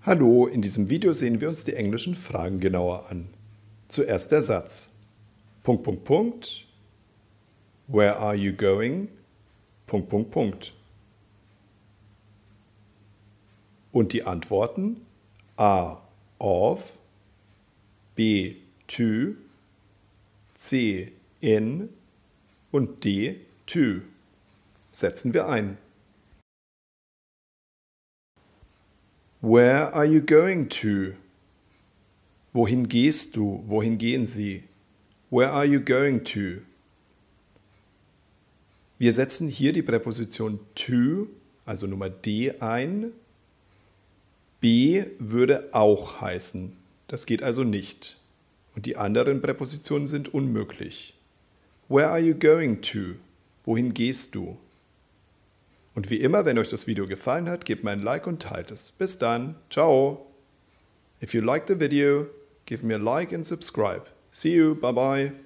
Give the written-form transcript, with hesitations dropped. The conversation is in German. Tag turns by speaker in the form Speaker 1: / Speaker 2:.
Speaker 1: Hallo, in diesem Video sehen wir uns die englischen Fragen genauer an. Zuerst der Satz. Where are you going? Und die Antworten A. Of, B. To, C. In und D. To. Setzen wir ein. Where are you going to? Wohin gehst du? Wohin gehen Sie? Where are you going to? Wir setzen hier die Präposition to, also Nummer D, ein. B würde auch heißen. Das geht also nicht. Und die anderen Präpositionen sind unmöglich. Where are you going to? Wohin gehst du? Und wie immer, wenn euch das Video gefallen hat, gebt mir ein Like und teilt es. Bis dann. Ciao. If you liked the video, give me a like and subscribe. See you. Bye bye.